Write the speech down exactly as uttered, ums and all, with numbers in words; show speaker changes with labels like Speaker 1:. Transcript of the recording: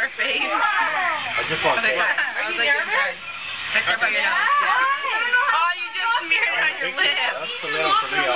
Speaker 1: her face.
Speaker 2: I just want to.
Speaker 1: Are you nervous? Except for your nose. Yeah. Oh, you just smeared it on your lip.
Speaker 2: That's the nail for me.